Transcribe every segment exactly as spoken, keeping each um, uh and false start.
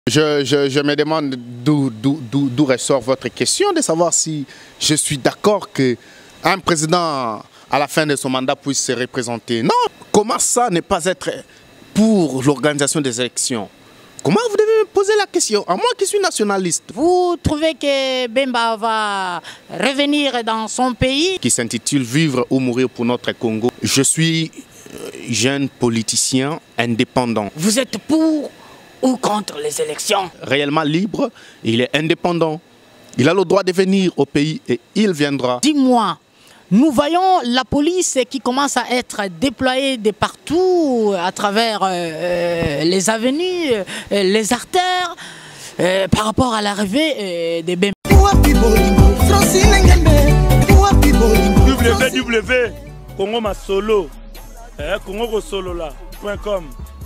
Je, je, je me demande d'où ressort votre question, de savoir si je suis d'accord qu'un président, à la fin de son mandat, puisse se représenter. Non, comment ça ne pas être pour l'organisation des élections? Comment vous devez me poser la question? À moi qui suis nationaliste. Vous trouvez que Bemba va revenir dans son pays? Qui s'intitule « Vivre ou mourir pour notre Congo ». Je suis jeune politicien indépendant. Vous êtes pour ou contre les élections? Réellement libre, il est indépendant. Il a le droit de venir au pays et il viendra. Dis-moi, nous voyons la police qui commence à être déployée de partout, à travers euh, les avenues, euh, les artères, euh, par rapport à l'arrivée euh, des Bemba. w w w point congo masolo congo solo là point com.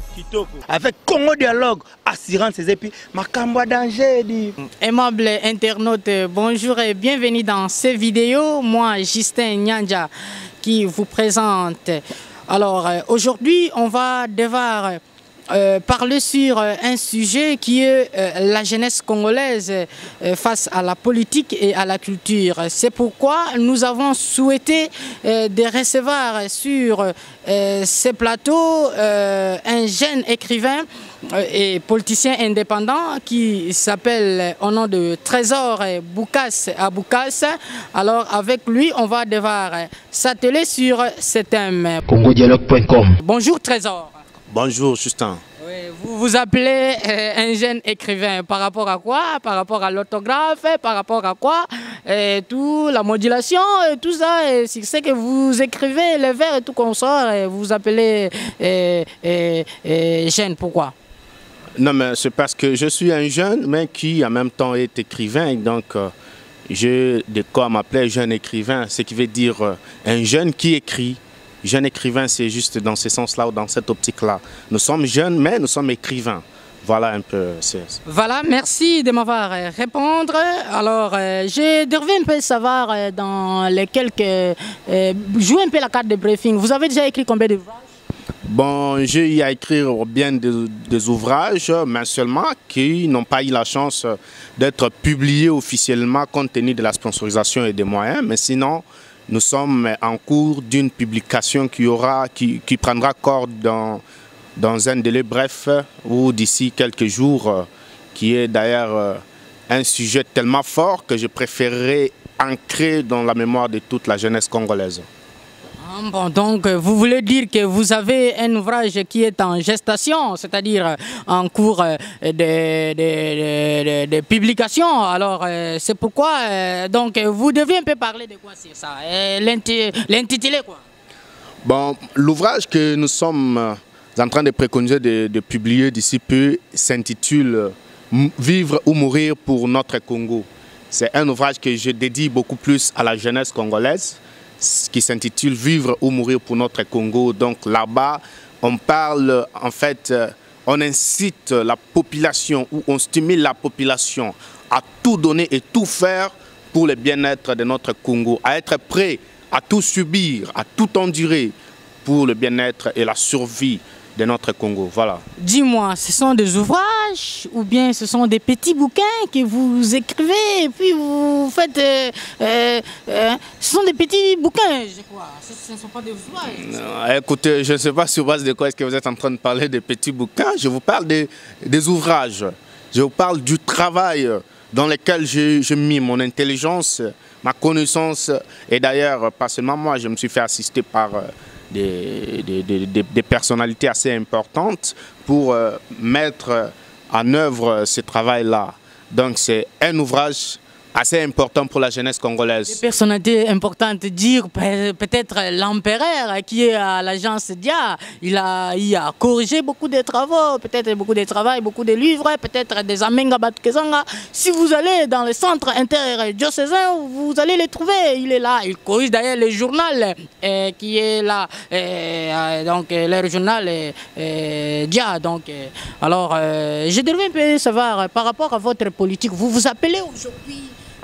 Avec Congo Dialogue, assurance et puis Makambo danger dit. Aimable internaute, bonjour et bienvenue dans ces vidéos. Moi, Justin Nyanja, qui vous présente. Alors, aujourd'hui, on va devoir euh, parler sur un sujet qui est euh, la jeunesse congolaise euh, face à la politique et à la culture. C'est pourquoi nous avons souhaité euh, de recevoir sur euh, ces plateaux euh, un jeune écrivain et politicien indépendant qui s'appelle au nom de Trésor Boukas Aboukas. Alors avec lui, on va devoir s'atteler sur ce thème. congo dialogue point com. Bonjour Trésor. Bonjour Justin. Oui, vous vous appelez euh, un jeune écrivain. Par rapport à quoi? Par rapport à l'autographe? Par rapport à quoi? Et tout, la modulation, et tout ça. C'est que vous écrivez les vers et tout qu'on sort et vous vous appelez euh, euh, euh, jeune. Pourquoi? Non, mais c'est parce que je suis un jeune, mais qui en même temps est écrivain. Et donc, euh, j'ai de quoi m'appeler jeune écrivain, ce qui veut dire euh, un jeune qui écrit. Jeune écrivain, c'est juste dans ce sens-là ou dans cette optique-là. Nous sommes jeunes, mais nous sommes écrivains. Voilà un peu. Voilà, merci de m'avoir répondre. Alors, euh, je devrais un peu savoir euh, dans les quelques... Euh, jouer un peu la carte de briefing. Vous avez déjà écrit combien d'ouvrages? Bon, j'ai eu à écrire bien des, des ouvrages, mais seulement qui n'ont pas eu la chance d'être publiés officiellement compte tenu de la sponsorisation et des moyens. Mais sinon, nous sommes en cours d'une publication qui, aura, qui, qui prendra corps dans, dans un délai bref ou d'ici quelques jours, qui est d'ailleurs un sujet tellement fort que je préférerais ancrer dans la mémoire de toute la jeunesse congolaise. Bon, donc, vous voulez dire que vous avez un ouvrage qui est en gestation, c'est-à-dire en cours de, de, de, de, de publication. Alors, c'est pourquoi, donc, vous devez un peu parler de quoi c'est ça, l'intituler quoi? Bon, l'ouvrage que nous sommes en train de préconiser de, de publier d'ici peu s'intitule « Vivre ou mourir pour notre Congo ». C'est un ouvrage que je dédie beaucoup plus à la jeunesse congolaise, qui s'intitule « Vivre ou mourir pour notre Congo ». Donc là-bas, on parle, en fait, on incite la population ou on stimule la population à tout donner et tout faire pour le bien-être de notre Congo, à être prêt à tout subir, à tout endurer pour le bien-être et la survie de notre Congo. Voilà. Dis-moi, ce sont des ouvrages ou bien ce sont des petits bouquins que vous écrivez et puis vous faites... Euh, euh, euh, ce sont des petits bouquins, je crois. Ce ne sont pas des ouvrages. Non, écoutez, je ne sais pas sur base de quoi est-ce que vous êtes en train de parler des petits bouquins. Je vous parle des, des ouvrages. Je vous parle du travail dans lequel j'ai mis mon intelligence, ma connaissance. Et d'ailleurs, pas seulement moi, je me suis fait assister par... Des, des, des, des personnalités assez importantes pour euh, mettre en œuvre ce travail-là. Donc c'est un ouvrage assez important pour la jeunesse congolaise. Des personnalités importantes, dire peut-être l'empereur qui est à l'agence D I A, il a, il a corrigé beaucoup de travaux, peut-être beaucoup de travail, beaucoup de livres, peut-être des Amenga Batkezanga. Si vous allez dans le centre interdiocésain, vous allez les trouver, il est là, il corrige d'ailleurs le journal euh, qui est là, euh, donc le journal euh, D I A. Donc, euh, alors, euh, je devrais un peu savoir par rapport à votre politique, vous vous appelez aujourd'hui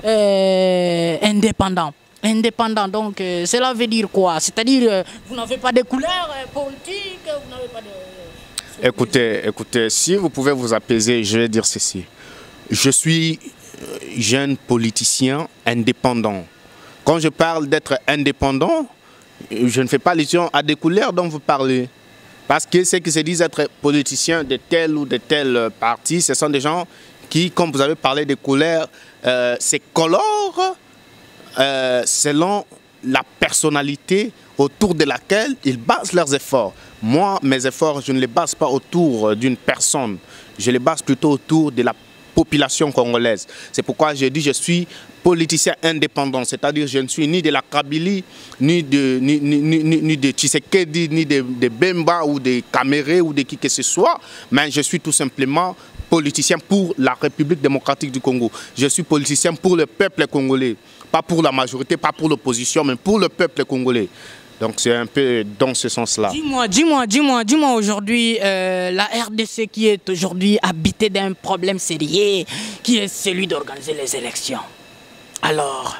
Euh, indépendant. Indépendant, donc euh, cela veut dire quoi? C'est-à-dire euh, vous n'avez pas de couleur euh, politique, vous n'avez pas de... Écoutez, écoutez, si vous pouvez vous apaiser, je vais dire ceci. Je suis jeune politicien indépendant. Quand je parle d'être indépendant, je ne fais pas allusion à des couleurs dont vous parlez. Parce que ceux qui se disent être politiciens de tel ou de tel parti, ce sont des gens qui, comme vous avez parlé des couleurs, euh, se colorent euh, selon la personnalité autour de laquelle ils basent leurs efforts. Moi, mes efforts, je ne les base pas autour d'une personne. Je les base plutôt autour de la population congolaise. C'est pourquoi je dis que je suis politicien indépendant, c'est-à-dire je ne suis ni de la Kabylie, ni de, ni, ni, ni, ni de Tshisekedi, ni de, de Bemba ou de Kaméré ou de qui que ce soit, mais je suis tout simplement politicien pour la République démocratique du Congo. Je suis politicien pour le peuple congolais, pas pour la majorité, pas pour l'opposition, mais pour le peuple congolais. Donc c'est un peu dans ce sens-là. Dis-moi, dis-moi, dis-moi, dis-moi aujourd'hui, euh, la R D C qui est aujourd'hui habitée d'un problème sérieux, qui est celui d'organiser les élections. Alors,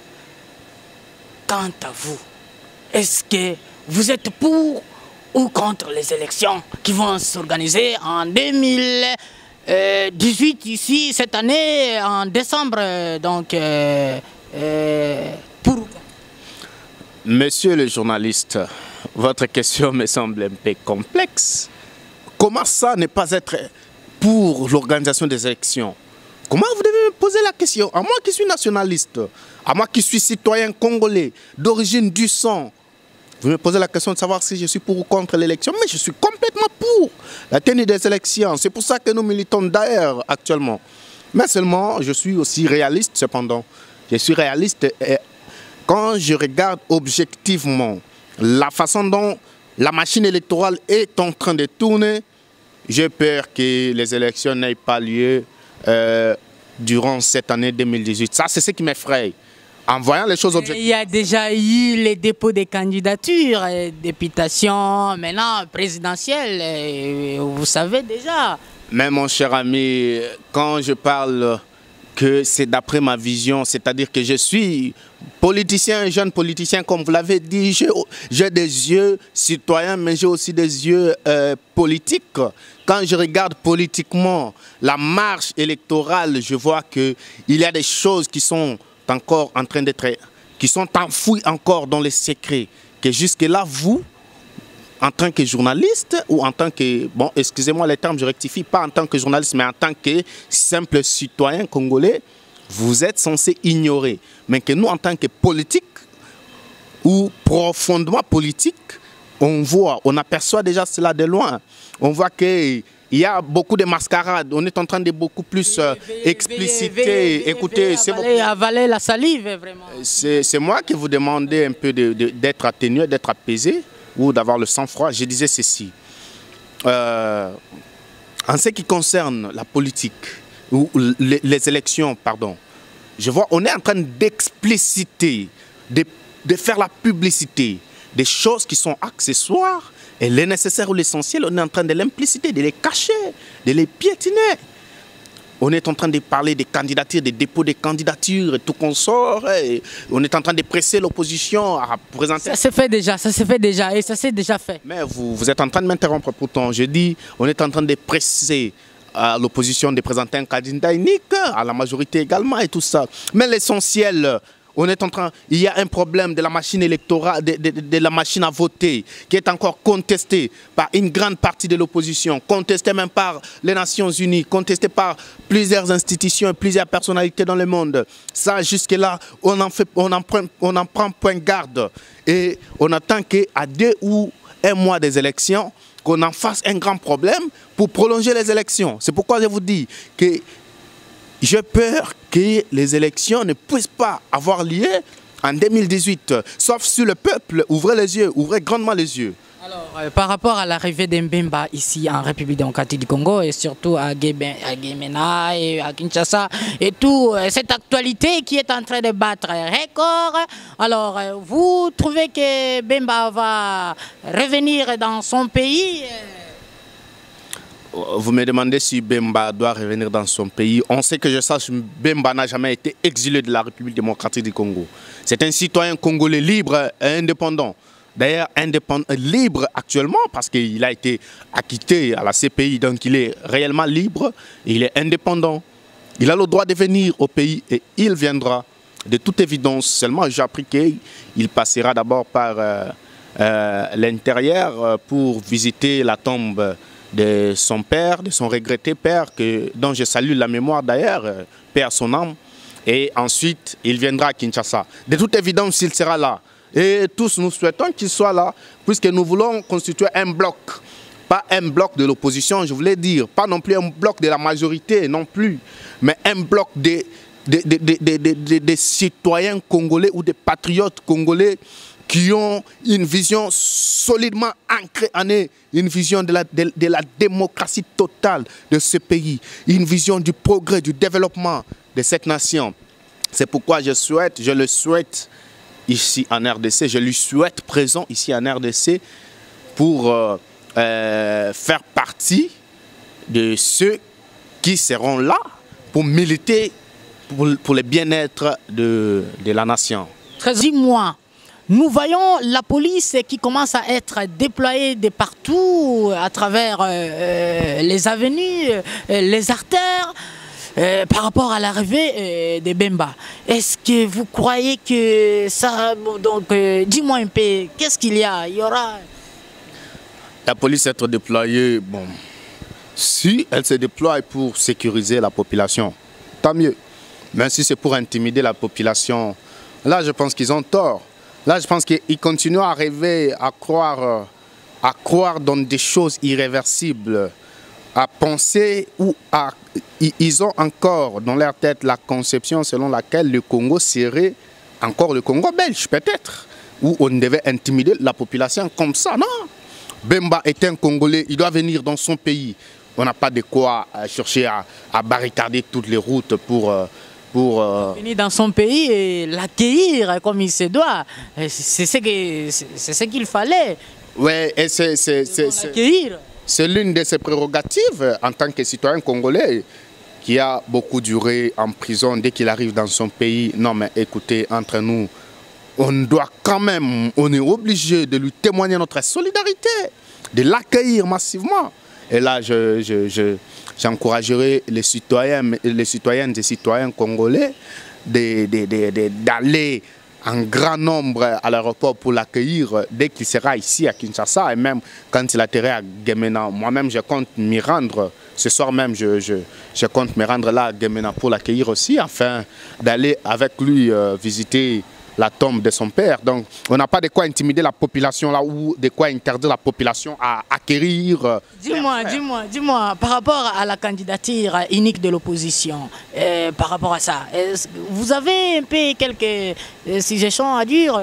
quant à vous, est-ce que vous êtes pour ou contre les élections qui vont s'organiser en deux mille dix-huit ici, cette année, en décembre, donc euh, euh, pour... Monsieur le journaliste, votre question me semble un peu complexe. Comment ça ne pas être pour l'organisation des élections? Comment vous devez me poser la question? À moi qui suis nationaliste, à moi qui suis citoyen congolais, d'origine du sang, vous me posez la question de savoir si je suis pour ou contre l'élection, mais je suis complètement pour la tenue des élections. C'est pour ça que nous militons d'ailleurs actuellement. Mais seulement, je suis aussi réaliste cependant. Je suis réaliste et quand je regarde objectivement la façon dont la machine électorale est en train de tourner, j'ai peur que les élections n'aient pas lieu euh, durant cette année deux mille dix-huit. Ça, c'est ce qui m'effraie. En voyant les choses objectives. Il y a déjà eu les dépôts des candidatures, députation, maintenant présidentielle, vous savez déjà. Mais mon cher ami, quand je parle que c'est d'après ma vision, c'est-à-dire que je suis politicien, jeune politicien, comme vous l'avez dit, j'ai des yeux citoyens, mais j'ai aussi des yeux euh, politiques. Quand je regarde politiquement la marche électorale, je vois qu'il y a des choses qui sont encore en train d'être, qui sont enfouies encore dans les secrets, que jusque-là, vous, en tant que journaliste ou en tant que, bon, excusez-moi les termes, je rectifie, pas en tant que journaliste, mais en tant que simple citoyen congolais, vous êtes censé ignorer. Mais que nous, en tant que politique ou profondément politique, on voit, on aperçoit déjà cela de loin. On voit qu'il y a beaucoup de mascarades, on est en train de beaucoup plus euh, expliciter. Écoutez, c'est avaler la salive, vraiment. C'est moi qui vous demandais un peu d'être de, de, atténué, d'être apaisé, ou d'avoir le sang-froid. Je disais ceci. Euh, en ce qui concerne la politique, ou les, les élections, pardon, je vois, on est en train d'expliciter, de, de faire la publicité des choses qui sont accessoires, et les nécessaires ou l'essentiel, on est en train de l'impliciter, de les cacher, de les piétiner. On est en train de parler des candidatures, des dépôts de candidatures et tout qu'on sort. Et on est en train de presser l'opposition à présenter... Ça se fait déjà, ça se fait déjà et ça s'est déjà fait. Mais vous, vous êtes en train de m'interrompre pourtant. Je dis, on est en train de presser à l'opposition de présenter un candidat unique, à la majorité également et tout ça. Mais l'essentiel... On est en train, il y a un problème de la machine électorale, de, de, de la machine à voter, qui est encore contestée par une grande partie de l'opposition, contestée même par les Nations Unies, contestée par plusieurs institutions et plusieurs personnalités dans le monde. Ça, jusque-là, on en fait, on en prend, on en prend point garde. Et on attend qu'à deux ou un mois des élections, qu'on en fasse un grand problème pour prolonger les élections. C'est pourquoi je vous dis que j'ai peur que les élections ne puissent pas avoir lieu en deux mille dix-huit, sauf si le peuple ouvrait les yeux, ouvrait grandement les yeux. Alors, euh, par rapport à l'arrivée d'Mbemba ici en République démocratique du Congo et surtout à Guémena et à Kinshasa et tout, euh, cette actualité qui est en train de battre record, alors euh, vous trouvez que Bemba va revenir dans son pays? Vous me demandez si Bemba doit revenir dans son pays. On sait que je sache, Bemba n'a jamais été exilé de la République démocratique du Congo. C'est un citoyen congolais libre et indépendant. d'ailleurs indépendant, libre actuellement, parce qu'il a été acquitté à la C P I, donc il est réellement libre, il est indépendant. Il a le droit de venir au pays et il viendra. De toute évidence, seulement j'ai appris qu'il passera d'abord par euh, euh, l'intérieur pour visiter la tombe de son père, de son regretté père, que, dont je salue la mémoire d'ailleurs, euh, père son âme. Et ensuite, il viendra à Kinshasa. De toute évidence, il sera là. Et tous nous souhaitons qu'il soit là, puisque nous voulons constituer un bloc. Pas un bloc de l'opposition, je voulais dire. Pas non plus un bloc de la majorité, non plus. Mais un bloc des de, de, de, de, de, de, de citoyens congolais ou des patriotes congolais qui ont une vision solidement ancrée en eux, une vision de la, de, de la démocratie totale de ce pays, une vision du progrès, du développement de cette nation. C'est pourquoi je souhaite, je le souhaite ici en R D C, je lui souhaite présent ici en R D C pour euh, euh, faire partie de ceux qui seront là pour militer pour, pour le bien-être de, de la nation. treize mois. Nous voyons la police qui commence à être déployée de partout à travers euh, les avenues, euh, les artères, euh, par rapport à l'arrivée euh, de Bemba. Est-ce que vous croyez que ça... Donc, euh, dis-moi un peu, qu'est-ce qu'il y a? Il y aura... La police être déployée, bon, si elle se déploie pour sécuriser la population, tant mieux. Mais si c'est pour intimider la population, là je pense qu'ils ont tort. Là, je pense qu'ils continuent à rêver, à croire, à croire dans des choses irréversibles, à penser ou à... Ils ont encore dans leur tête la conception selon laquelle le Congo serait encore le Congo belge, peut-être, où on devait intimider la population comme ça. Non, Bemba est un Congolais, il doit venir dans son pays. On n'a pas de quoi chercher à, à barricader toutes les routes pour... pour euh... venir dans son pays et l'accueillir comme il se doit. C'est ce qu'il ce qu'il fallait. Oui, et c'est c'est l'une de ses prérogatives en tant que citoyen congolais qui a beaucoup duré en prison dès qu'il arrive dans son pays. Non mais écoutez, entre nous, on doit quand même, on est obligé de lui témoigner notre solidarité, de l'accueillir massivement. Et là, je... je, je j'encouragerai les citoyens, les citoyennes et citoyens congolais d'aller en grand nombre à l'aéroport pour l'accueillir dès qu'il sera ici à Kinshasa et même quand il atterrit à Gemena. Moi-même, je compte m'y rendre. Ce soir même, je, je, je compte me rendre là à Gemena pour l'accueillir aussi, afin d'aller avec lui euh, visiter la tombe de son père. Donc, on n'a pas de quoi intimider la population là ou de quoi interdire la population à acquérir. Dis-moi, dis-moi, dis-moi, par rapport à la candidature unique de l'opposition, euh, par rapport à ça, vous avez un peu quelques suggestions à dire?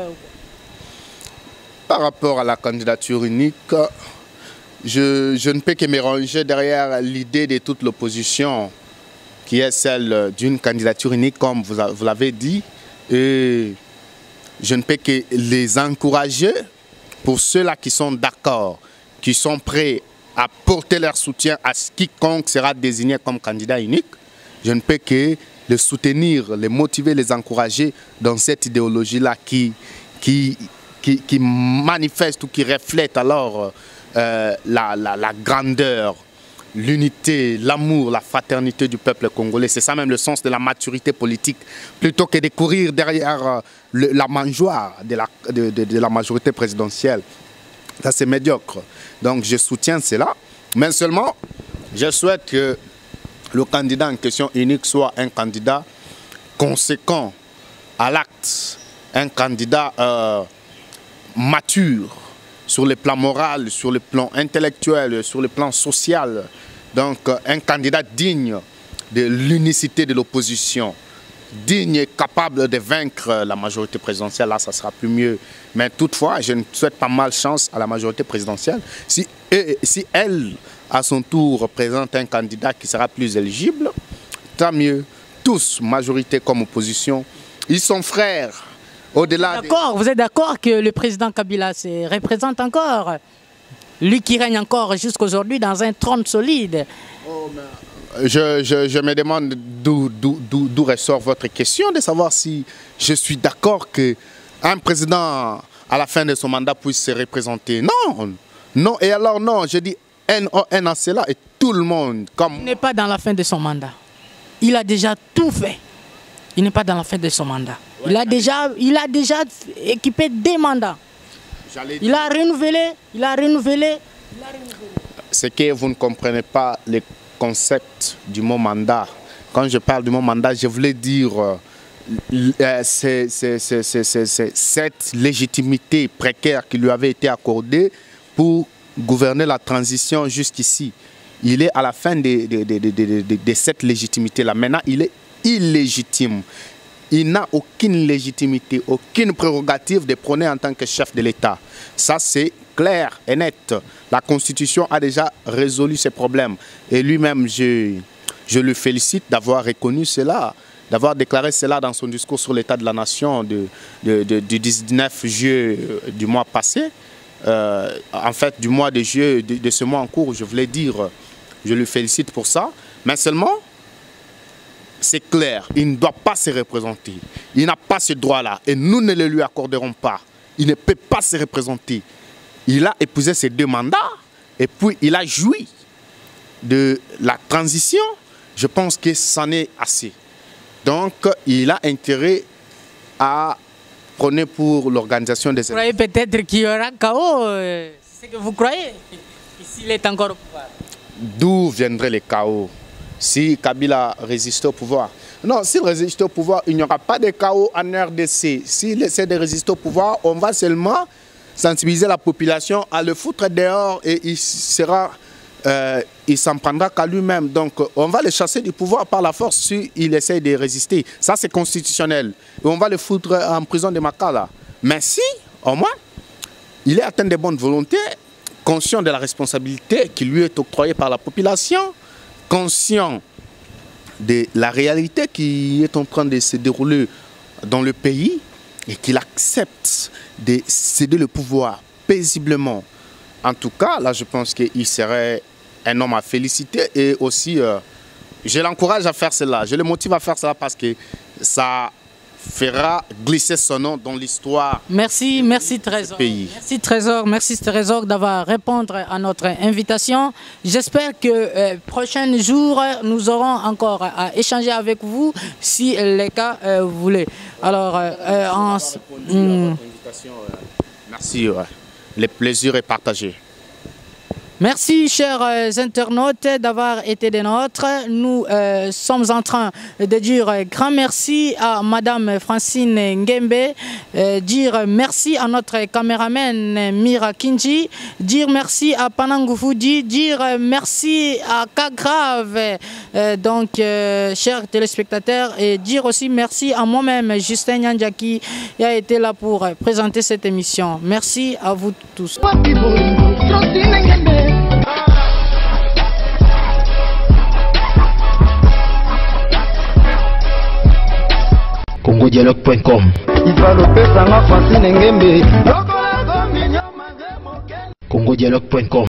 Par rapport à la candidature unique, je, je ne peux que me ranger derrière l'idée de toute l'opposition, qui est celle d'une candidature unique, comme vous, vous l'avez dit, et je ne peux que les encourager pour ceux-là qui sont d'accord, qui sont prêts à porter leur soutien à ce quiconque sera désigné comme candidat unique. Je ne peux que les soutenir, les motiver, les encourager dans cette idéologie-là qui, qui, qui, qui manifeste ou qui reflète alors euh, la, la, la grandeur, l'unité, l'amour, la fraternité du peuple congolais. C'est ça même le sens de la maturité politique. Plutôt que de courir derrière le, la mangeoire de la, de, de, de la majorité présidentielle. Ça, c'est médiocre. Donc, je soutiens cela. Mais seulement, je souhaite que le candidat en question unique soit un candidat conséquent à l'acte. Un candidat euh, mature, sur le plan moral, sur le plan intellectuel, sur le plan social. Donc un candidat digne de l'unicité de l'opposition, digne et capable de vaincre la majorité présidentielle, là ça sera plus mieux. Mais toutefois, je ne souhaite pas malchance à la majorité présidentielle. Si, et, si elle, à son tour, présente un candidat qui sera plus éligible, tant mieux. Tous, majorité comme opposition, ils sont frères. Au-delà d'accord, des... Vous êtes d'accord que le président Kabila se représente encore, lui qui règne encore jusqu'aujourd'hui dans un trône solide? Oh, mais... je, je, je me demande d'où ressort votre question, de savoir si je suis d'accord qu'un président à la fin de son mandat, puisse se représenter. Non, non. Et alors non, je dis N O N A C là et tout le monde. Comme... Il n'est pas dans la fin de son mandat. Il a déjà tout fait. Il n'est pas dans la fin de son mandat. Ouais, il, a déjà, il a déjà équipé des mandats. Il a renouvelé, il a renouvelé, il a renouvelé. C'est que vous ne comprenez pas le concept du mot mandat. Quand je parle du mot mandat, je voulais dire euh, c'est cette légitimité précaire qui lui avait été accordée pour gouverner la transition jusqu'ici. Il est à la fin de, de, de, de, de, de, de cette légitimité-là. Maintenant, il est illégitime. Il n'a aucune légitimité, aucune prérogative de prôner en tant que chef de l'État. Ça, c'est clair et net. La Constitution a déjà résolu ces problèmes. Et lui-même, je, je le félicite d'avoir reconnu cela, d'avoir déclaré cela dans son discours sur l'état de la nation de, de, de, du dix-neuf juillet du mois passé. Euh, en fait, du mois de juillet, de, de ce mois en cours, je voulais dire, je le félicite pour ça. Mais seulement, c'est clair, il ne doit pas se représenter. Il n'a pas ce droit-là et nous ne le lui accorderons pas. Il ne peut pas se représenter. Il a épousé ses deux mandats et puis il a joui de la transition. Je pense que c'en est assez. Donc, il a intérêt à prôner pour l'organisation des... Vous croyez peut-être qu'il y aura chaos, c'est ce que vous croyez, s'il est encore au pouvoir? D'où viendrait le chaos si Kabila résiste au pouvoir? Non, s'il résiste au pouvoir, il n'y aura pas de chaos en R D C. S'il essaie de résister au pouvoir, on va seulement sensibiliser la population à le foutre dehors et il sera, euh, il s'en prendra qu'à lui-même. Donc, on va le chasser du pouvoir par la force s'il essaie de résister. Ça, c'est constitutionnel. Et on va le foutre en prison de Makala. Mais si, au moins, il est atteint de bonne volonté, conscient de la responsabilité qui lui est octroyée par la population, conscient de la réalité qui est en train de se dérouler dans le pays et qu'il accepte de céder le pouvoir paisiblement. En tout cas, là, je pense qu'il serait un homme à féliciter et aussi, euh, je l'encourage à faire cela. Je le motive à faire cela parce que ça fera glisser son nom dans l'histoire. Merci, merci Trésor. Pays. Merci Trésor, merci Trésor d'avoir répondu à notre invitation. J'espère que euh, prochains jours, nous aurons encore à échanger avec vous si les cas euh, vous voulez. Alors, euh, euh, en... hmm. Merci, ouais. Le plaisir est partagé. Merci, chers euh, internautes, d'avoir été des nôtres. Nous euh, sommes en train de dire euh, grand merci à Madame Francine Ngembe, euh, dire merci à notre caméraman Mira Kinji, dire merci à Panangou Foudi, dire merci à Kagrave, euh, donc, euh, chers téléspectateurs, et dire aussi merci à moi-même, Justin Nyanja, qui a été là pour euh, présenter cette émission. Merci à vous tous. Congo Dialogue point com Congo Dialogue point com